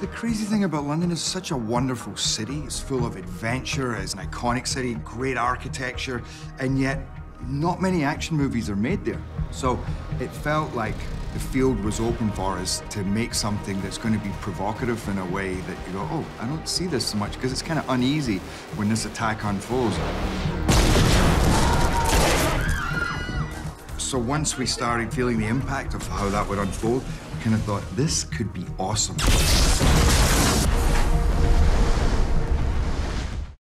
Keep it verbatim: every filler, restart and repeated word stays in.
The crazy thing about London is such a wonderful city. It's full of adventure, it's an iconic city, great architecture, and yet not many action movies are made there. So it felt like the field was open for us to make something that's going to be provocative in a way that you go, oh, I don't see this so much, because it's kind of uneasy when this attack unfolds. So once we started feeling the impact of how that would unfold, we kind of thought, this could be awesome.